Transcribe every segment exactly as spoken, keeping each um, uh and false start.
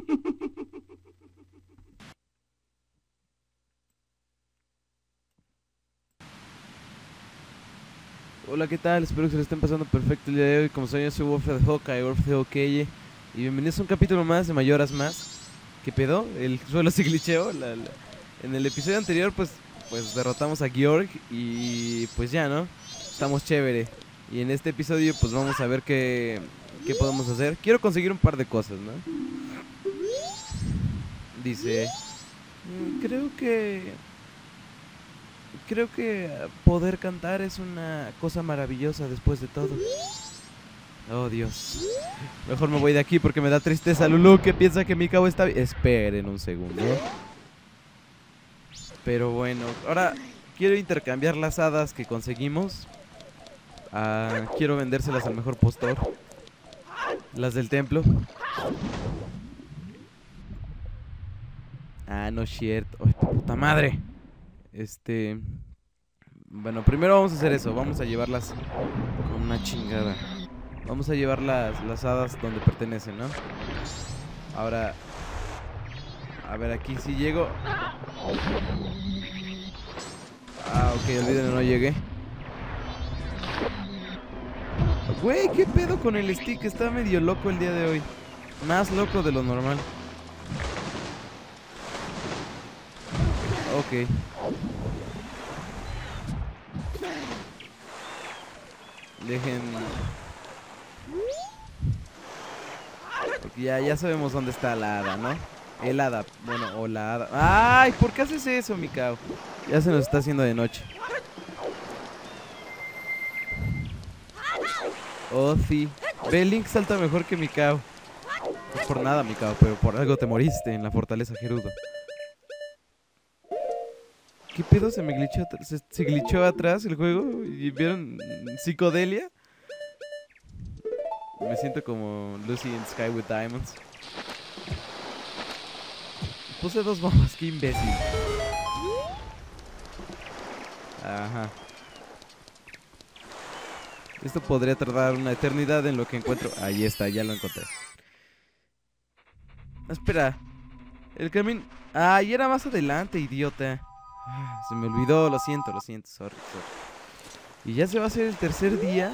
Hola, ¿qué tal? Espero que se lo estén pasando perfecto el día de hoy. Como saben, yo soy Warfare de Hawkeye, Warfare de Hawkeye. Y bienvenidos a un capítulo más de Mayoras Más. ¿Qué pedo? El suelo se glitcheó. La, la- En el episodio anterior, pues, pues derrotamos a Georg y pues ya, ¿no? Estamos chévere. Y en este episodio, pues vamos a ver qué, qué podemos hacer. Quiero conseguir un par de cosas, ¿no? Dice, "Mm, creo que... Creo que poder cantar es una cosa maravillosa después de todo. Oh, Dios. Mejor me voy de aquí porque me da tristeza Lulu, que piensa que mi cabo está bien. Esperen un segundo. Pero bueno, ahora quiero intercambiar las hadas que conseguimos. Ah, quiero vendérselas al mejor postor. Las del templo. Ah, no es cierto. Ay, puta madre. Este... Bueno, primero vamos a hacer eso. Vamos a llevarlas con una chingada. Vamos a llevar las, las hadas donde pertenecen, ¿no? Ahora... A ver, aquí sí llego. Ah, ok, olviden, no llegué. Güey, ¿qué pedo con el stick? Está medio loco el día de hoy. Más loco de lo normal. Ok. Dejen... Porque ya, ya sabemos dónde está la hada, ¿no? El hada, bueno, o la hada. ¡Ay! ¿Por qué haces eso, Mikao? Ya se nos está haciendo de noche. Oh, sí. Ve, Link salta mejor que Mikao. No es por nada, Mikao, pero por algo te moriste en la fortaleza Gerudo. ¿Qué pedo? Se me glitchó, atr- se, se glitchó atrás el juego. ¿Y vieron psicodelia? Me siento como Lucy in Sky with Diamonds. Puse dos bombas, qué imbécil. Ajá. Esto podría tardar una eternidad en lo que encuentro. Ahí está, ya lo encontré. Espera. El camino... Ah, y era más adelante, idiota. Ah, se me olvidó, lo siento, lo siento, sorry, sorry. Y ya se va a hacer el tercer día.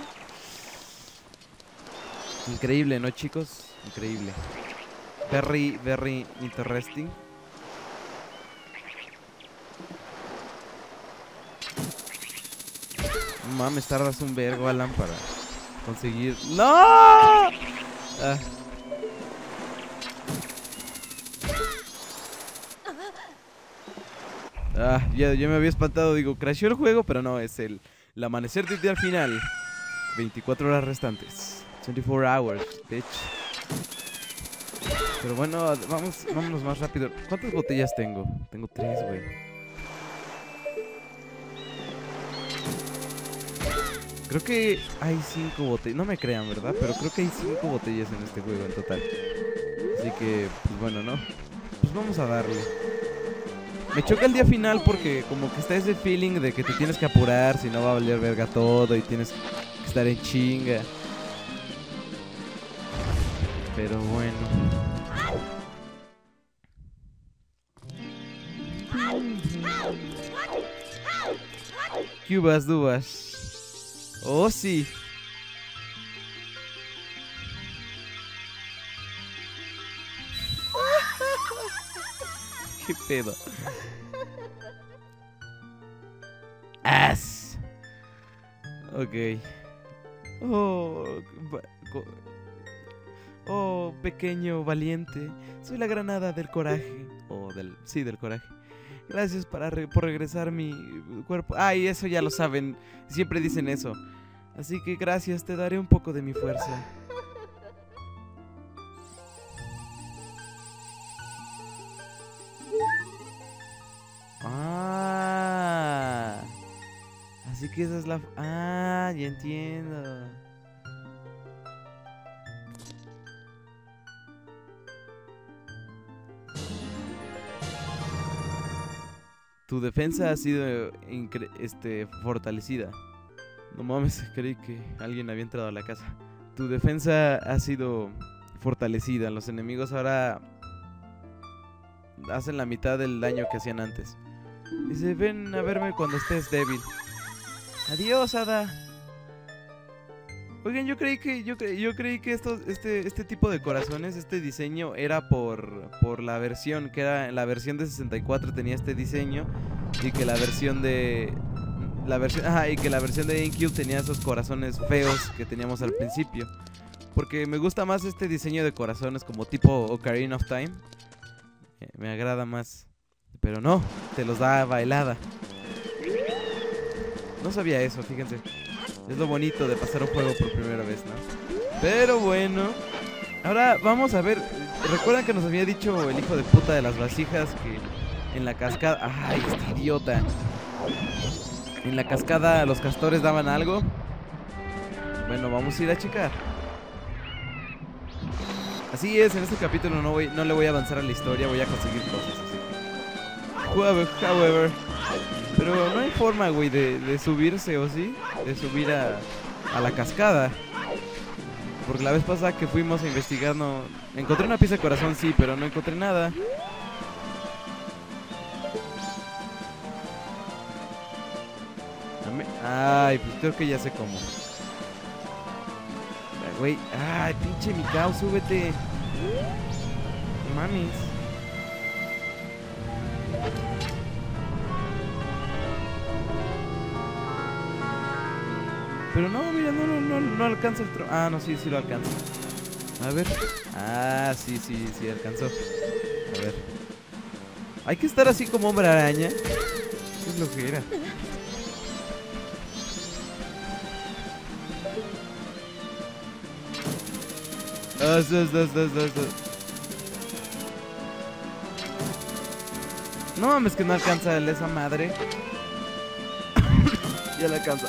Increíble, ¿no, chicos? Increíble. Very, very interesting. No mames, tardas un vergo, Alan, para conseguir... ¡No! Ah. Ah, ya, ya me había espantado. Digo, crasheó el juego, pero no, es el, el amanecer del día final. veinticuatro horas restantes. veinticuatro hours, bitch. Pero bueno, vamos, vámonos más rápido. ¿Cuántas botellas tengo? Tengo tres, güey. Creo que hay cinco botellas. No me crean, ¿verdad? Pero creo que hay cinco botellas en este juego en total. Así que, pues bueno, ¿no? Pues vamos a darle. Me choca el día final porque como que está ese feeling de que te tienes que apurar, si no va a valer verga todo y tienes que estar en chinga. Pero bueno. Cubas dubas. Oh, sí. ¿Qué pedo? As. Ok. Oh, oh, pequeño valiente. Soy la granada del coraje. O oh, del... Sí, del coraje. Gracias para re por regresar mi cuerpo. Ay, eso ya lo saben. Siempre dicen eso. Así que gracias, te daré un poco de mi fuerza. Ah. Así que esa es la... Ah, ya entiendo. Tu defensa ha sido este, fortalecida. No mames, creí que alguien había entrado a la casa. Tu defensa ha sido fortalecida. Los enemigos ahora hacen la mitad del daño que hacían antes. Dice, ven a verme cuando estés débil. Adiós, Ada. Oigan, yo creí que yo, cre yo creí que estos, este, este tipo de corazones, este diseño era por, por la versión, que era la versión de sesenta y cuatro tenía este diseño, y que la versión de la versión, ajá, y que la versión de GameCube tenía esos corazones feos que teníamos al principio. Porque me gusta más este diseño de corazones como tipo Ocarina of Time. Eh, me agrada más. Pero no, te los da bailada. No sabía eso, fíjense. Es lo bonito de pasar un juego por primera vez, ¿no? Pero bueno. Ahora vamos a ver. ¿Recuerdan que nos había dicho el hijo de puta de las vasijas que en la cascada... ¡Ay, este idiota! En la cascada los castores daban algo. Bueno, vamos a ir a checar. Así es, en este capítulo no, voy, no le voy a avanzar a la historia. Voy a conseguir cosas así. However, however pero no hay forma, güey, de, de subirse, ¿o sí? De subir a, a la cascada. Porque la vez pasada que fuimos a investigar no... Encontré una pieza de corazón, sí, pero no encontré nada. Ay, pues creo que ya sé cómo. Güey, ay, pinche Mikao, súbete. No mames. Pero no, mira, no, no, no, no alcanza el tronco. Ah, no, sí, sí lo alcanza. A ver. Ah, sí, sí, sí alcanzó. A ver. Hay que estar así como hombre araña. ¿Qué es lo que era? Ah, sí, sí, sí, sí, sí. No mames que no alcanza el esa madre. Ya la alcanza.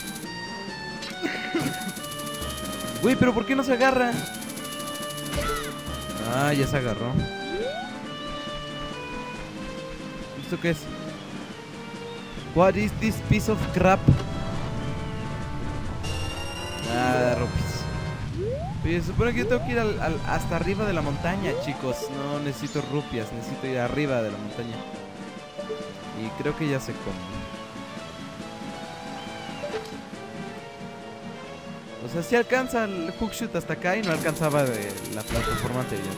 Güey, pero ¿por qué no se agarra? Ah, ya se agarró. ¿Esto qué es? What is this piece of crap? Ah, rupias. Oye, se supone que yo tengo que ir al, al, hasta arriba de la montaña, chicos. No necesito rupias, necesito ir arriba de la montaña. Y creo que ya sé cómo. O sea, sí alcanza el hookshoot hasta acá y no alcanzaba de la plataforma anterior.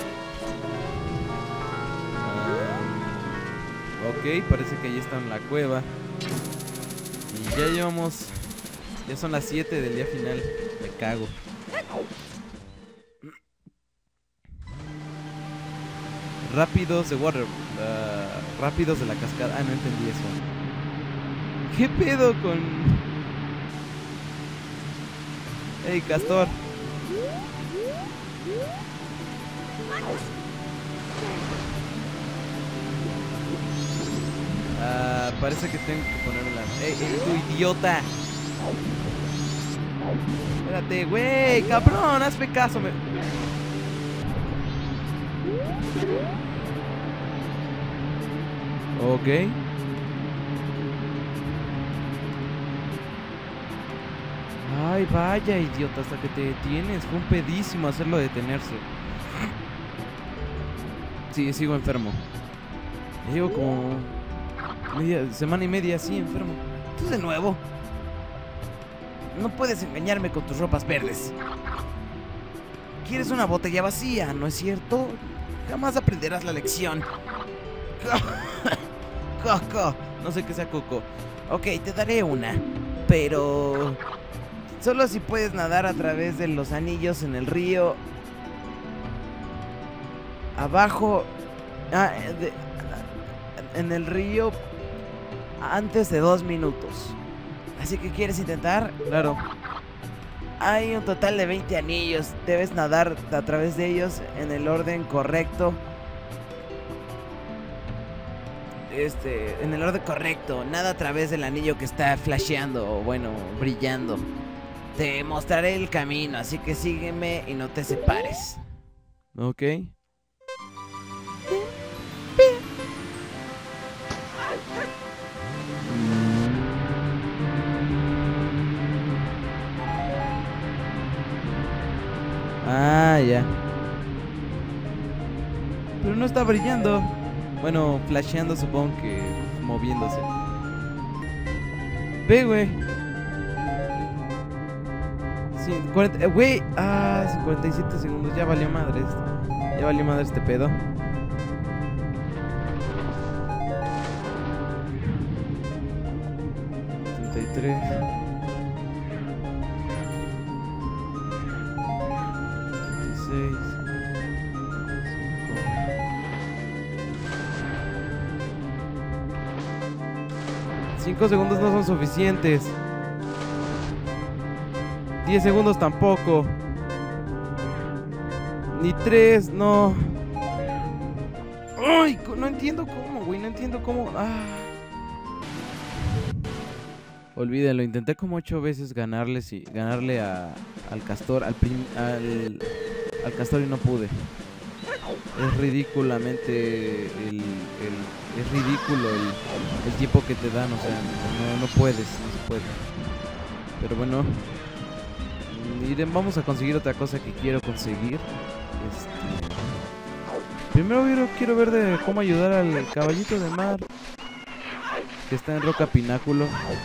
Um, ok, parece que ahí está en la cueva. Y ya llevamos... Ya son las siete del día final. Me cago. Rápidos de water. Uh, rápidos de la cascada. Ah, no entendí eso. ¿Qué pedo con...? Hey, castor. Ah, parece que tengo que ponerme la... ¡Ey, ey, tú idiota! Espérate, güey, cabrón, hazme caso. Me... Ok. Ay, vaya, idiota, hasta que te detienes. Fue un pedísimo hacerlo detenerse. Sí, sigo enfermo. Llevo como media semana y media así enfermo. ¿Tú de nuevo? No puedes engañarme con tus ropas verdes. Quieres una botella vacía, ¿no es cierto? Jamás aprenderás la lección. Coco. No sé qué sea Coco. Ok, te daré una. Pero... solo si puedes nadar a través de los anillos en el río. Abajo. Ah, de, en el río. Antes de dos minutos. Así que ¿quieres intentar? Claro. Hay un total de veinte anillos. Debes nadar a través de ellos en el orden correcto. Este, en el orden correcto. Nada a través del anillo que está flasheando, o bueno, brillando. Te mostraré el camino, así que sígueme y no te separes. Ok. Ah, ya. Pero no está brillando. Bueno, flasheando supongo que moviéndose. Ve, güey. Sí, cuarenta, eh, güey. Ah, cincuenta y siete segundos. Ya valió madre esto. Ya valió madre este pedo. setenta y tres. veintiséis. cinco segundos no son suficientes. diez segundos tampoco. Ni tres, no. Ay, no entiendo cómo, güey. No entiendo cómo. Ah. Olvídenlo, intenté como ocho veces ganarle, sí, ganarle a, al castor, al, prim, al, al castor y no pude. Es ridículamente el, el es ridículo el, el tiempo que te dan, o sea, no, no puedes, no se puede. Pero bueno, miren, vamos a conseguir otra cosa que quiero conseguir. Este, primero quiero, quiero ver de cómo ayudar al caballito de mar que está en Roca Pináculo.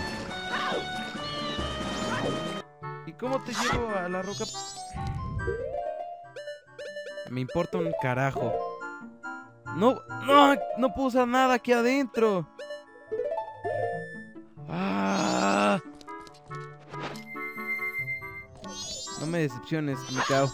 ¿Y cómo te llevo a la roca? Me importa un carajo. No, no, no puedo usar nada aquí adentro. Ah. No me decepciones, me cago.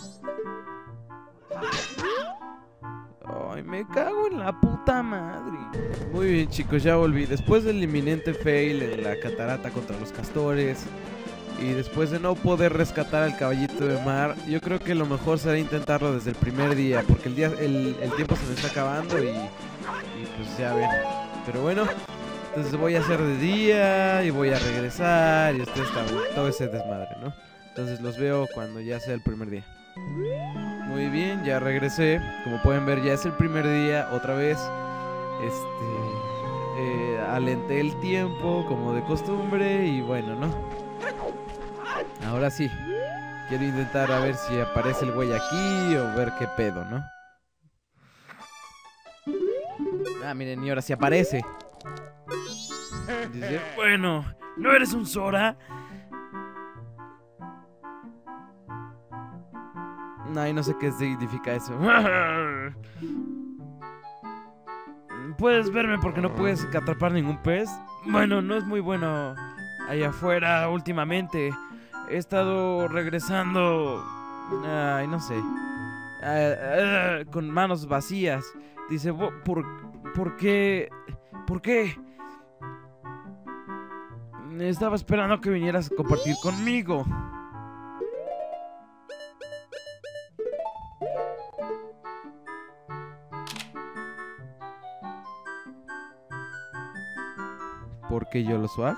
Ay, me cago en la puta madre. Muy bien, chicos, ya volví. Después del inminente fail en la catarata contra los castores y después de no poder rescatar al caballito de mar, yo creo que lo mejor será intentarlo desde el primer día, porque el día el, el tiempo se me está acabando y, y pues ya ven. Pero bueno, entonces voy a hacer de día y voy a regresar y ustedes saben, todo ese desmadre, ¿no? Entonces los veo cuando ya sea el primer día. Muy bien, ya regresé. Como pueden ver, ya es el primer día otra vez. Este, eh, alenté el tiempo como de costumbre y bueno, ¿no? Ahora sí, quiero intentar a ver si aparece el güey aquí o ver qué pedo, ¿no? Ah, miren, y ahora sí aparece. Dice, bueno, ¿no eres un Sora? Ay, no sé qué significa eso. ¿Puedes verme porque no puedes atrapar ningún pez? Bueno, no es muy bueno allá afuera últimamente. He estado regresando... Ay, no sé. Uh, uh, con manos vacías. Dice, ¿por, ¿por qué? ¿Por qué? Estaba esperando que vinieras a compartir conmigo. ¿Por qué yo lo swag?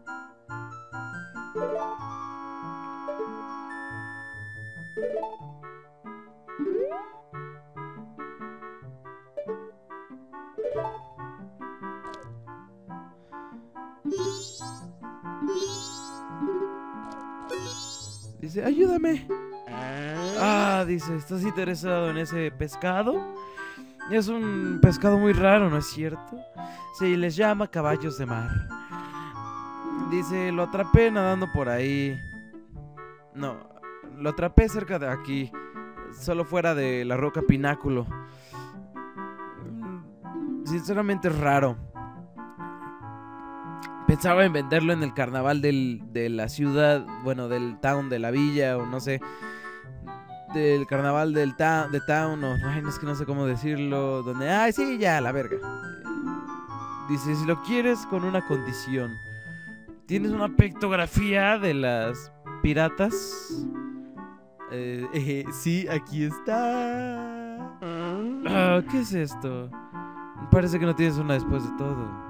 Dice, ayúdame. Ah, dice, ¿estás interesado en ese pescado? Es un pescado muy raro, ¿no es cierto? Se les llama caballos de mar. Dice, lo atrapé nadando por ahí. No, lo atrapé cerca de aquí, solo fuera de la Roca Pináculo. Sinceramente es raro. Pensaba en venderlo en el carnaval del, de la ciudad, bueno, del town, de la villa, o no sé, del carnaval del ta de town, o ay, no es que no sé cómo decirlo, donde, ay, sí, ya, la verga. Dice, si lo quieres con una condición. ¿Tienes una pictografía de las piratas? Eh, eh, sí, aquí está. Ah, ¿qué es esto? Parece que no tienes una después de todo.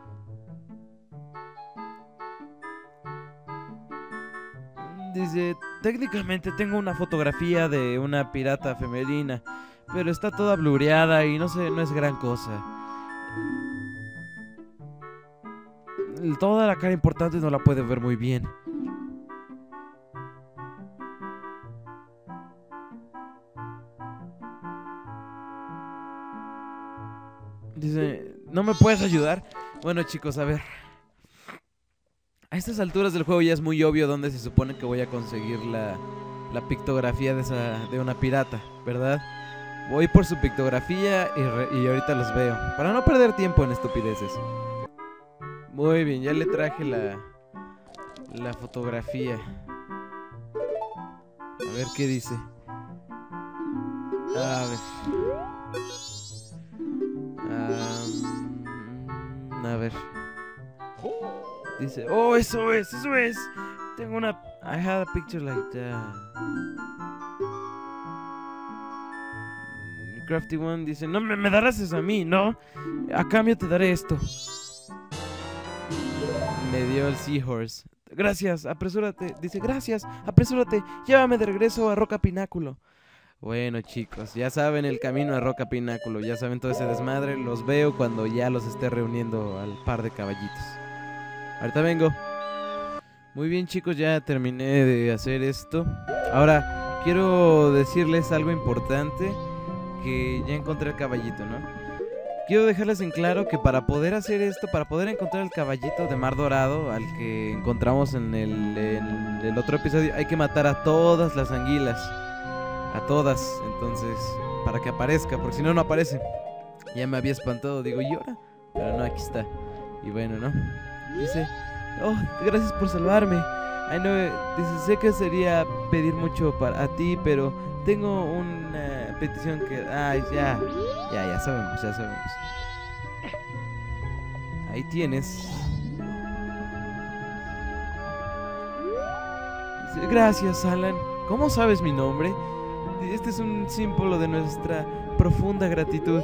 Dice, técnicamente tengo una fotografía de una pirata femenina, pero está toda blureada y no sé, no es gran cosa. Toda la cara importante no la puede ver muy bien. Dice, ¿No me puedes ayudar? Bueno, chicos, a ver. A estas alturas del juego ya es muy obvio dónde se supone que voy a conseguir la, la pictografía de, esa, de una pirata, ¿verdad? Voy por su pictografía y, re, y ahorita los veo, para no perder tiempo en estupideces. Muy bien, ya le traje la, la fotografía. A ver qué dice. A ver. Um, a ver. Dice, oh, eso es, eso es. Tengo una... I had a picture like that. Crafty One dice, no, me, me darás eso a mí, ¿no? A cambio te daré esto. Me dio el Seahorse. Gracias, apresúrate. Dice, gracias, apresúrate. Llévame de regreso a Roca Pináculo. Bueno, chicos, ya saben el camino a Roca Pináculo. Ya saben todo ese desmadre. Los veo cuando ya los esté reuniendo al par de caballitos. Ahorita vengo. Muy bien, chicos, ya terminé de hacer esto. Ahora, quiero decirles algo importante. Que ya encontré el caballito, ¿no? Quiero dejarles en claro que para poder hacer esto, para poder encontrar el caballito de mar dorado, al que encontramos en el, en el otro episodio, hay que matar a todas las anguilas. A todas, entonces, para que aparezca, porque si no, no aparece. Ya me había espantado, digo, ¿y ahora? Pero no, aquí está. Y bueno, ¿no? Dice, oh, gracias por salvarme. Ay, no, dice, sé que sería pedir mucho para a ti, pero tengo una petición que... Ay, ya, ya, ya sabemos, ya sabemos. Ahí tienes. Dice, gracias, Alan. ¿Cómo sabes mi nombre? Este es un símbolo de nuestra profunda gratitud.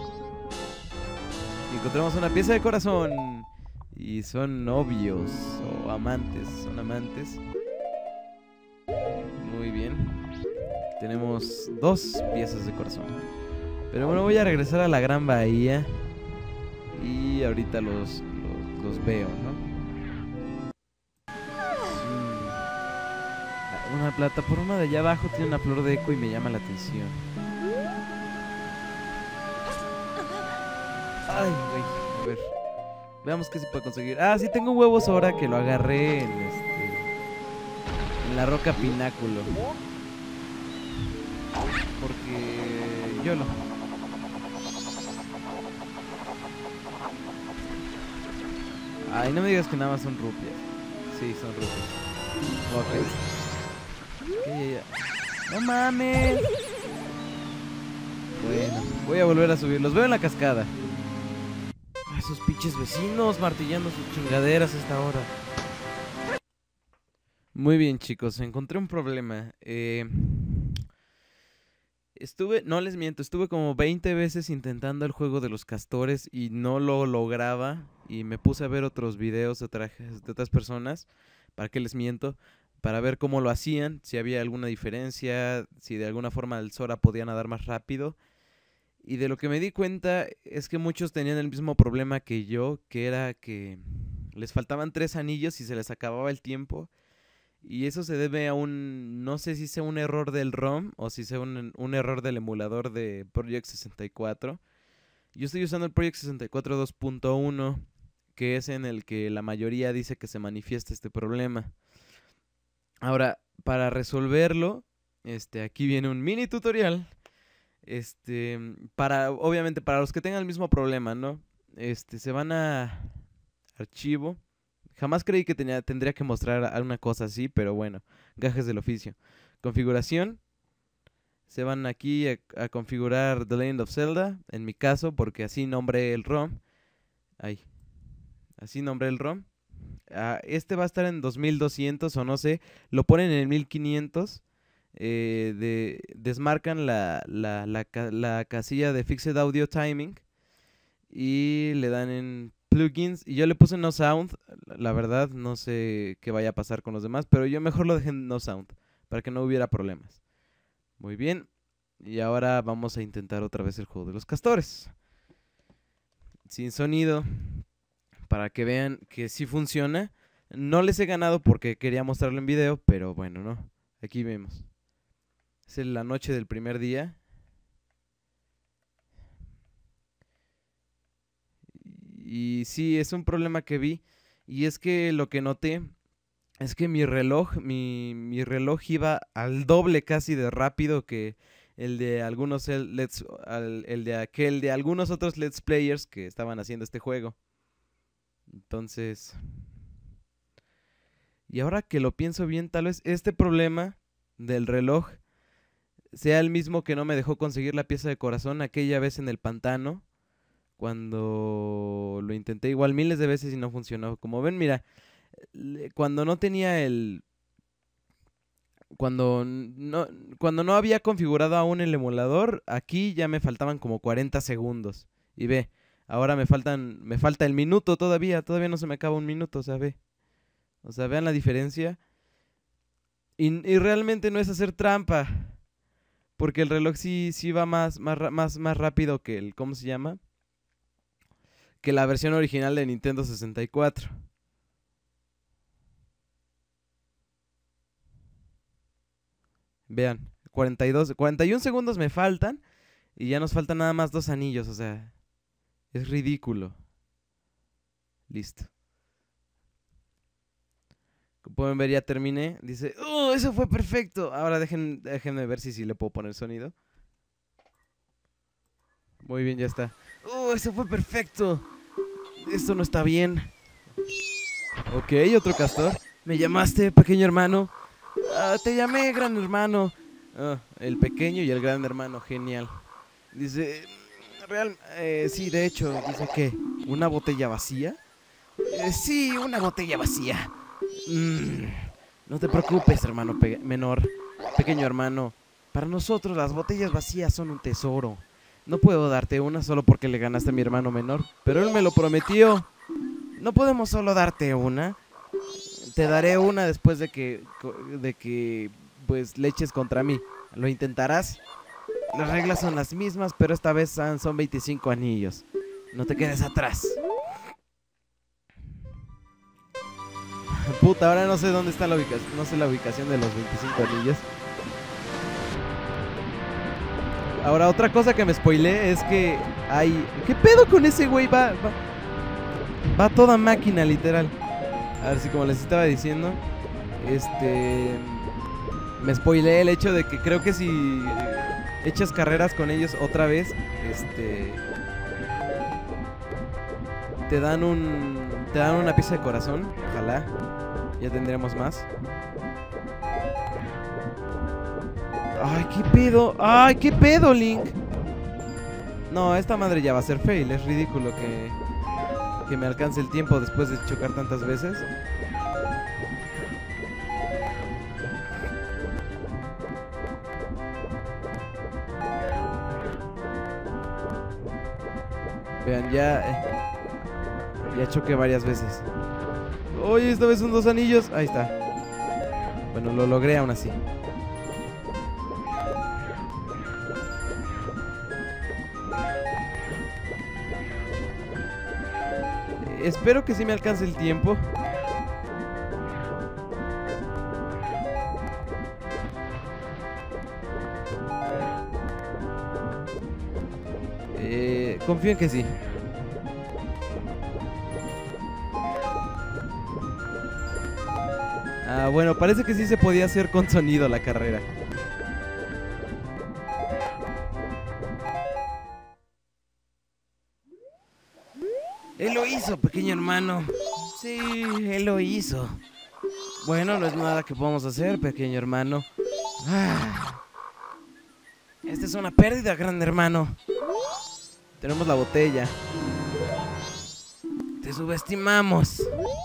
Y encontramos una pieza de corazón. Y son novios o amantes, son amantes. Muy bien. Tenemos dos piezas de corazón. Pero bueno, voy a regresar a la Gran Bahía. Y ahorita los, los, los veo, ¿no? Mm. Una plataforma de allá abajo tiene una flor de eco y me llama la atención. Ay, güey, a ver. Veamos qué se puede conseguir. Ah, sí, tengo huevos ahora que lo agarré en este... en la Roca Pináculo. Porque... yo lo... Ay, no me digas que nada más son rupias. Sí, son rupias. Ok. Okay, ya, ya. ¡No mames! Bueno, voy a volver a subir. Los veo en la cascada. Esos pinches vecinos martillando sus chingaderas a esta hora. Muy bien, chicos, encontré un problema. Eh, estuve, no les miento, estuve como veinte veces intentando el juego de los castores y no lo lograba. Y me puse a ver otros videos de, otra, de otras personas. ¿Para qué les miento? Para ver cómo lo hacían, si había alguna diferencia, si de alguna forma el Sora podía nadar más rápido. Y de lo que me di cuenta es que muchos tenían el mismo problema que yo, que era que les faltaban tres anillos y se les acababa el tiempo. Y eso se debe a un, no sé si sea un error del ROM o si sea un, un error del emulador de Project sesenta y cuatro. Yo estoy usando el Project sesenta y cuatro dos punto uno, que es en el que la mayoría dice que se manifiesta este problema. Ahora, para resolverlo, este, aquí viene un mini tutorial. Este, para, obviamente, para los que tengan el mismo problema, ¿no? Este, se van a archivo. Jamás creí que tenía, tendría que mostrar alguna cosa así, pero bueno, gajes del oficio. Configuración. Se van aquí a, a configurar The Legend of Zelda, en mi caso, porque así nombré el ROM. Ahí. Así nombré el ROM. Ah, este va a estar en dos mil doscientos o no sé. Lo ponen en el mil quinientos. Eh, de, desmarcan la, la, la, la casilla de Fixed Audio Timing y le dan en plugins, y yo le puse no sound. La verdad no sé qué vaya a pasar con los demás, pero yo mejor lo dejé en no sound para que no hubiera problemas. Muy bien, y ahora vamos a intentar otra vez el juego de los castores sin sonido, para que vean que sí funciona. No les he ganado porque quería mostrarlo en video, pero bueno, no, aquí vemos. Es la noche del primer día. y sí, es un problema que vi. Y es que lo que noté es que mi reloj, mi, mi reloj iba al doble casi de rápido que el de algunos el, let's, al, el de aquel de algunos otros Let's Players que estaban haciendo este juego. Entonces, y ahora que lo pienso bien, tal vez este problema del reloj sea el mismo que no me dejó conseguir la pieza de corazón aquella vez en el pantano, cuando lo intenté igual miles de veces y no funcionó. Como ven, mira, cuando no tenía el... Cuando no, cuando no había configurado aún el emulador, aquí ya me faltaban como cuarenta segundos. Y ve, ahora me faltan, me falta el minuto todavía, todavía no se me acaba un minuto, o sea, ve. O sea, vean la diferencia. Y, y realmente no es hacer trampa, porque el reloj sí, sí va más, más, más, más rápido que el, ¿cómo se llama? Que la versión original de Nintendo sesenta y cuatro. Vean, cuarenta y dos, cuarenta y uno segundos me faltan y ya nos faltan nada más dos anillos, o sea, es ridículo. Listo. Como pueden ver, ya terminé. Dice, ¡oh, eso fue perfecto! Ahora dejen, déjenme ver si, si le puedo poner sonido. Muy bien, ya está. ¡Oh, eso fue perfecto! Esto no está bien. Ok, otro castor. ¿Me llamaste, pequeño hermano? Ah, te llamé, gran hermano. Ah, el pequeño y el gran hermano, genial. Dice, real, eh, sí, de hecho, dice que, ¿una botella vacía? Eh, sí, una botella vacía. Mm, no te preocupes, hermano pe menor, pequeño hermano. Para nosotros las botellas vacías son un tesoro. No puedo darte una solo porque le ganaste a mi hermano menor, pero él me lo prometió. No podemos solo darte una. Te daré una después de que, de que, pues, le eches contra mí. ¿Lo intentarás? Las reglas son las mismas, pero esta vez son veinticinco anillos. No te quedes atrás. Puta, ahora no sé dónde está la ubicación. No sé la ubicación de los veinticinco anillos. Ahora, otra cosa que me spoileé es que hay... ¿Qué pedo con ese güey? Va, va, va a toda máquina, literal. A ver si, como les estaba diciendo, este... me spoileé el hecho de que creo que si echas carreras con ellos otra vez, este... te dan un... te dan una pieza de corazón. Ojalá. Ya tendremos más. Ay, qué pedo. Ay, qué pedo, Link. No, esta madre ya va a ser fail. Es ridículo que, que me alcance el tiempo después de chocar tantas veces. Vean, ya eh, ya choqué varias veces. Oye, esta vez son dos anillos. Ahí está. Bueno, lo logré aún así. Espero que sí me alcance el tiempo. Eh, confío en que sí. Ah, bueno, parece que sí se podía hacer con sonido la carrera. Él lo hizo, pequeño hermano. Sí, él lo hizo. Bueno, no es nada que podamos hacer, pequeño hermano. Ah. Esta es una pérdida, gran hermano. Tenemos la botella. Te subestimamos.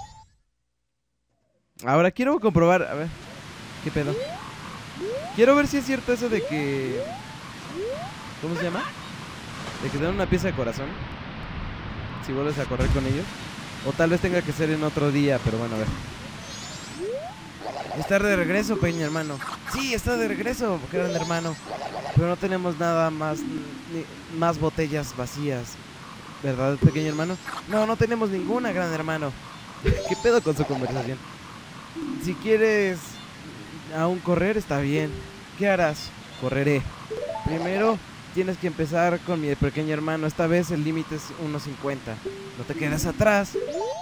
Ahora quiero comprobar, a ver, ¿qué pedo? Quiero ver si es cierto eso de que... ¿cómo se llama? De que te dan una pieza de corazón si vuelves a correr con ellos. O tal vez tenga que ser en otro día, pero bueno, a ver. Estar de regreso, pequeño hermano. Sí, está de regreso, gran hermano. Pero no tenemos nada más, ni, más botellas vacías. ¿Verdad, pequeño hermano? No, no tenemos ninguna, gran hermano. ¿Qué pedo con su conversación? Si quieres aún correr, está bien. ¿Qué harás? Correré. Primero tienes que empezar con mi pequeño hermano. Esta vez el límite es uno cincuenta. No te quedes atrás.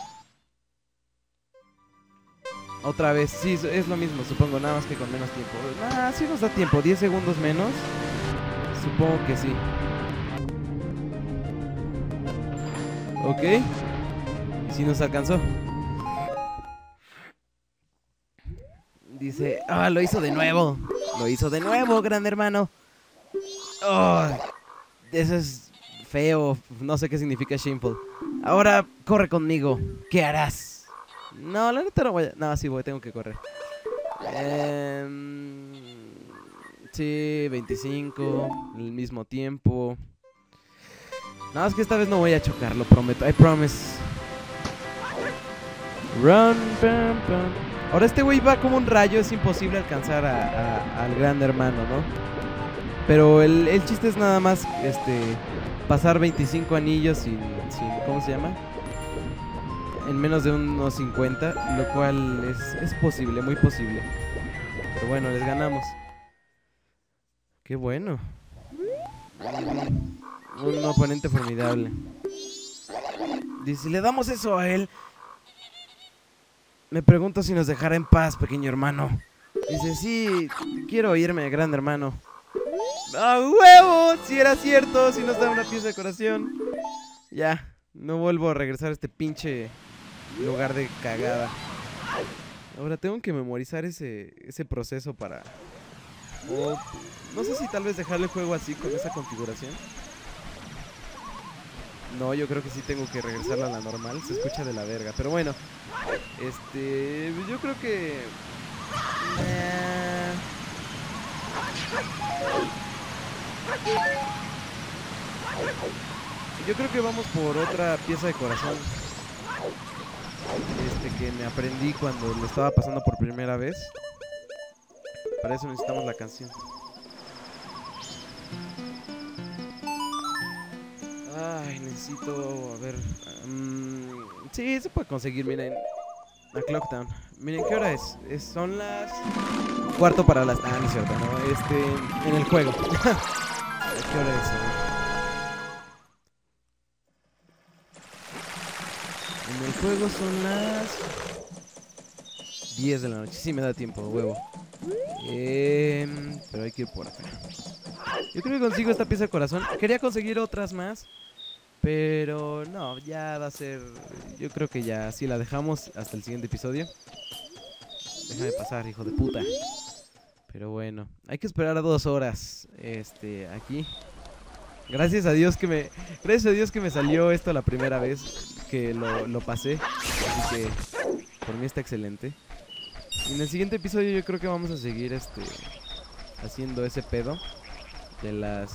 Otra vez, sí, es lo mismo, supongo, nada más que con menos tiempo. Ah, sí nos da tiempo, diez segundos menos. Supongo que sí. Ok. Y sí nos alcanzó. Dice, ah, lo hizo de nuevo. Lo hizo de nuevo, gran hermano. Oh, eso es feo. No sé qué significa shameful. Ahora corre conmigo. ¿Qué harás? No, la neta no voy a... No, sí, voy, tengo que correr. Eh, sí, veinticinco. El mismo tiempo. No, es que esta vez no voy a chocar, lo prometo. I promise. Run, pam, pam. Ahora este güey va como un rayo. Es imposible alcanzar a, a, al gran hermano, ¿no? Pero el, el chiste es nada más este pasar veinticinco anillos sin, sin... ¿Cómo se llama? En menos de unos cincuenta. Lo cual es, es posible, muy posible. Pero bueno, les ganamos. Qué bueno. Un oponente formidable. Dice, si le damos eso a él, me pregunto si nos dejará en paz, pequeño hermano. Dice, sí, quiero irme, gran hermano. ¡Ah, huevo! Si era cierto, si nos da una pieza de corazón. Ya, no vuelvo a regresar a este pinche lugar de cagada. Ahora tengo que memorizar ese, ese proceso para... O, no sé si tal vez dejarle el juego así, con esa configuración. No, yo creo que sí tengo que regresarla a la normal. Se escucha de la verga, pero bueno. Este... Yo creo que... Eh... Yo creo que vamos por otra pieza de corazón. Este que me aprendí cuando lo estaba pasando por primera vez. Para eso necesitamos la canción. Ay, necesito... A ver... Um, sí, se puede conseguir, miren. A Clocktown. Miren, ¿qué hora es? es son las... Cuarto para las... Ah, no es cierto, no. Este... En el juego. ¿Qué hora es? En el juego son las... diez de la noche. Sí, me da tiempo, huevo. Eh, pero hay que ir por acá. Yo creo que consigo esta pieza de corazón. Quería conseguir otras más, pero no, ya va a ser... Yo creo que ya así la dejamos hasta el siguiente episodio. Déjame pasar, hijo de puta. Pero bueno, hay que esperar a dos horas. Este, aquí. Gracias a Dios que me... Gracias a Dios que me salió esto la primera vez que lo, lo pasé. Así que por mí está excelente. Y en el siguiente episodio yo creo que vamos a seguir este haciendo ese pedo de las...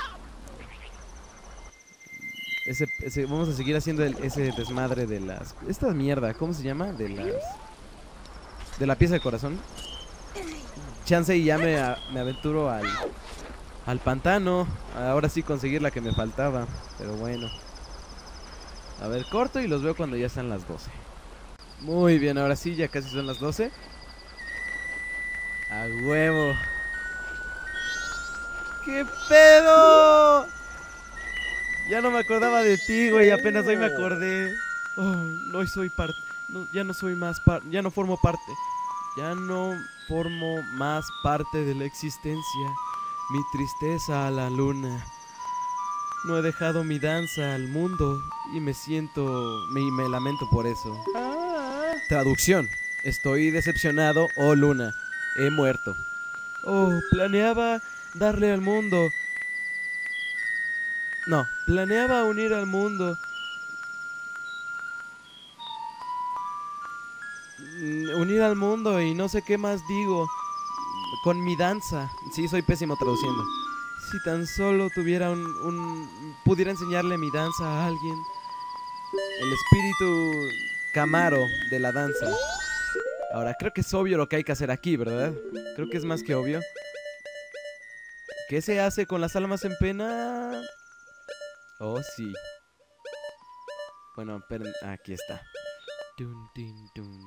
Ese, ese, vamos a seguir haciendo el, ese desmadre de las... Esta mierda, ¿cómo se llama? De las... De la pieza de corazón. Chance y ya me, a, me aventuro al... Al pantano. Ahora sí conseguir la que me faltaba. Pero bueno. A ver, corto y los veo cuando ya están las doce. Muy bien, ahora sí, ya casi son las doce. A huevo. ¿Qué pedo? Ya no me acordaba de ti, güey. Apenas hoy me acordé. Oh, no soy parte. No, ya no soy más parte. Ya no formo parte. Ya no formo más parte de la existencia. Mi tristeza a la luna. No he dejado mi danza al mundo y me siento... Me, me lamento por eso. Ah. Traducción. Estoy decepcionado, oh luna. He muerto. Oh, planeaba darle al mundo... No, planeaba unir al mundo. Unir al mundo y no sé qué más digo. Con mi danza. Sí, soy pésimo traduciendo. Si tan solo tuviera un, un... pudiera enseñarle mi danza a alguien. El espíritu Camaro de la danza. Ahora, creo que es obvio lo que hay que hacer aquí, ¿verdad? Creo que es más que obvio. ¿Qué se hace con las almas en pena? Oh, sí. Bueno, esperen, aquí está. Dun, dun, dun.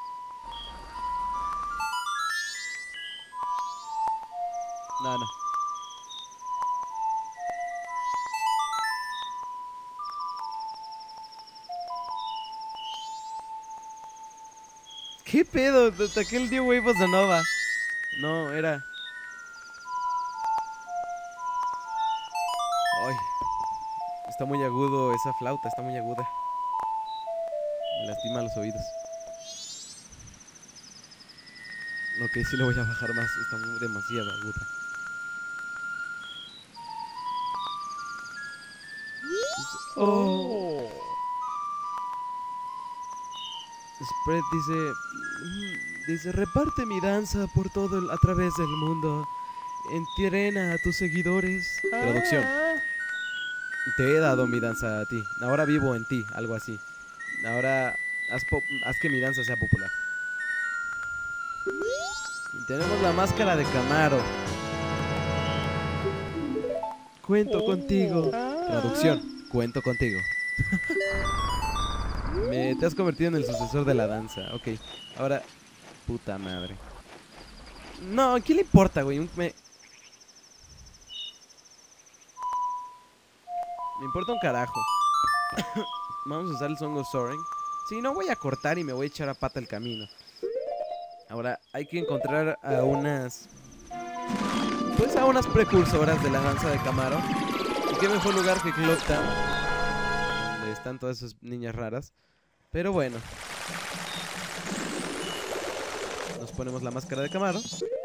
No, no. ¿Qué pedo? Te ataqué el New Wave Bossa Nova. No, era... Ay, está muy agudo esa flauta, está muy aguda. Me lastima los oídos. Ok, sí le voy a bajar más, está muy, demasiado aguda. Oh. Spread dice, dice, reparte mi danza por todo el, a través del mundo. Entrena a tus seguidores. Traducción. Te he dado mi danza a ti. Ahora vivo en ti, algo así. Ahora haz, haz que mi danza sea popular. Y tenemos la máscara de Camaro. Cuento contigo. Traducción. Cuento contigo. Me, te has convertido en el sucesor de la danza. Ok, ahora... Puta madre. No, ¿a quién le importa, güey? Me... Me importa un carajo. Vamos a usar el Song of Soaring. Si no, voy a cortar y me voy a echar a pata el camino. Ahora, hay que encontrar a unas... Pues a unas precursoras de la danza de Camaro. Y qué mejor lugar que Clocktown, donde están todas esas niñas raras. Pero bueno. Nos ponemos la máscara de Camaro.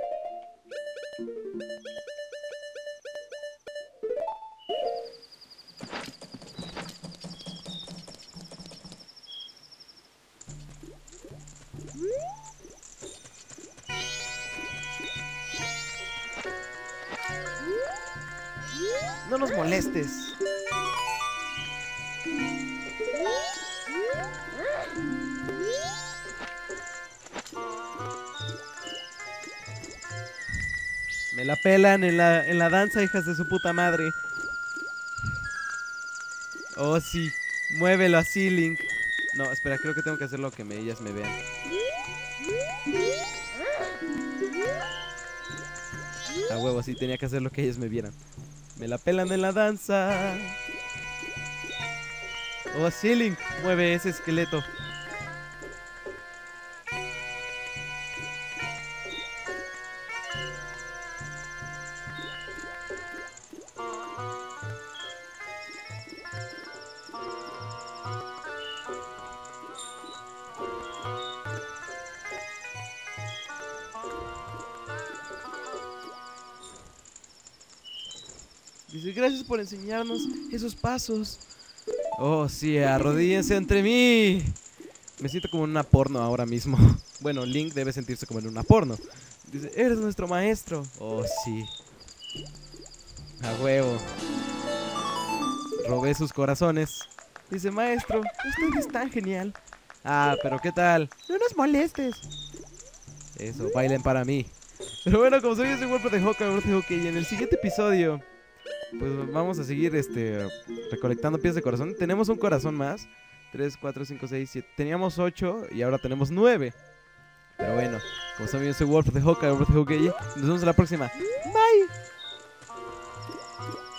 No nos molestes. Me la pelan en la, en la danza, hijas de su puta madre. Oh, sí. Muévelo así, Link. No, espera, creo que tengo que hacerlo que me, ellas me vean. A huevo, sí, tenía que hacer lo que ellas me vieran. Me la pelan en la danza. Oh, sí, Link. Mueve ese esqueleto. Dice, gracias por enseñarnos esos pasos. Oh, sí, arrodíllense entre mí. Me siento como en una porno ahora mismo. Bueno, Link debe sentirse como en una porno. Dice, eres nuestro maestro. Oh, sí. A huevo. Robé sus corazones. Dice, maestro, usted es tan genial. Ah, pero ¿qué tal? No nos molestes. Eso, bailen para mí. Pero bueno, como soy ese Wolf de Hawkeye, Wolf de Hawkeye, y en el siguiente episodio... Pues vamos a seguir este recolectando piezas de corazón. Tenemos un corazón más. tres, cuatro, cinco, seis, siete. Teníamos ocho y ahora tenemos nueve. Pero bueno, como saben, yo soy Wolf de Hawkeye, Wolf de Hawkeye. Nos vemos en la próxima. Bye.